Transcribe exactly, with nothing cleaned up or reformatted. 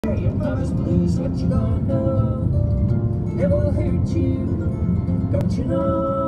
Your mama's blues, what you gonna know? Never hurt you, don't you know?